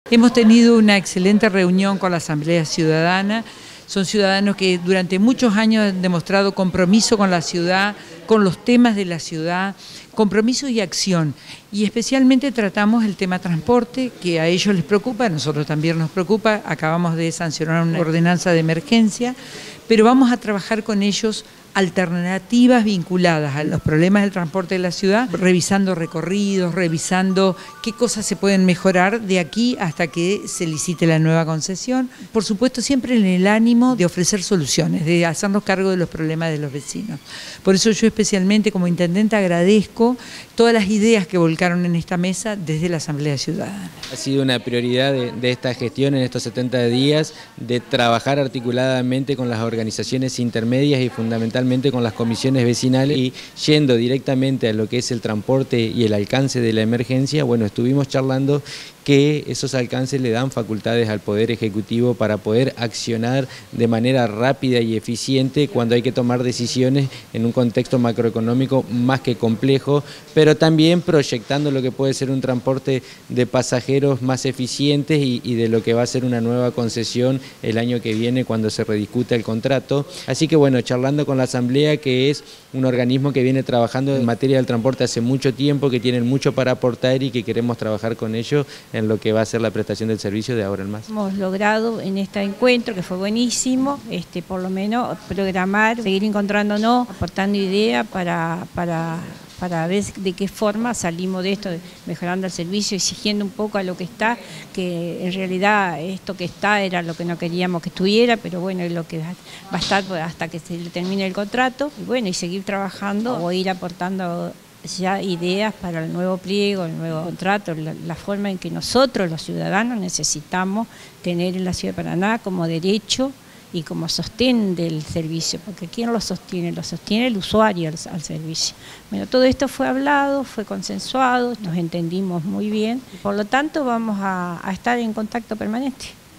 Hemos tenido una excelente reunión con la Asamblea Ciudadana. Son ciudadanos que durante muchos años han demostrado compromiso con la ciudad, con los temas de la ciudad, compromiso y acción. Y especialmente tratamos el tema transporte, que a ellos les preocupa, a nosotros también nos preocupa. Acabamos de sancionar una ordenanza de emergencia, pero vamos a trabajar con ellos alternativas vinculadas a los problemas del transporte de la ciudad, revisando recorridos, revisando qué cosas se pueden mejorar de aquí hasta que se licite la nueva concesión. Por supuesto, siempre en el ánimo de ofrecer soluciones, de hacernos cargo de los problemas de los vecinos. Por eso yo especialmente como intendente agradezco todas las ideas que volcaron en esta mesa desde la Asamblea Ciudadana. Ha sido una prioridad de esta gestión en estos 70 días de trabajar articuladamente con las organizaciones intermedias y fundamentalmente con las comisiones vecinales, y yendo directamente a lo que es el transporte y el alcance de la emergencia. Bueno, estuvimos charlando que esos alcances le dan facultades al Poder Ejecutivo para poder accionar de manera rápida y eficiente cuando hay que tomar decisiones en un contexto macroeconómico más que complejo, pero también proyectando lo que puede ser un transporte de pasajeros más eficientes y de lo que va a ser una nueva concesión el año que viene cuando se rediscuta el contrato. Así que bueno, charlando con la Asamblea, que es un organismo que viene trabajando en materia del transporte hace mucho tiempo, que tienen mucho para aportar y que queremos trabajar con ellos en lo que va a ser la prestación del servicio de ahora en más. Hemos logrado en este encuentro, que fue buenísimo, por lo menos programar, seguir encontrándonos, aportando ideas para ver de qué forma salimos de esto, mejorando el servicio, exigiendo un poco a lo que está, que en realidad esto que está era lo que no queríamos que estuviera, pero bueno, es lo que va a estar hasta que se termine el contrato, y bueno, y seguir trabajando o ir aportando ya ideas para el nuevo pliego, el nuevo contrato, la forma en que nosotros los ciudadanos necesitamos tener en la Ciudad de Paraná como derecho y como sostén del servicio, porque ¿quién lo sostiene? Lo sostiene el usuario al servicio. Bueno, todo esto fue hablado, fue consensuado, nos entendimos muy bien, por lo tanto vamos a estar en contacto permanente.